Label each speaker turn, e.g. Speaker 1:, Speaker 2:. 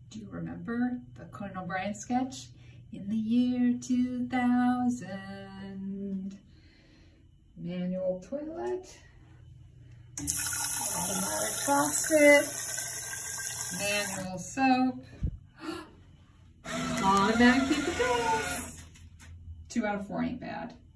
Speaker 1: Do you remember the Conan O'Brien sketch? In the year 2000. Manual toilet. Automatic faucet. Manual soap. Automatic paper towels. 2 out of 4 ain't bad.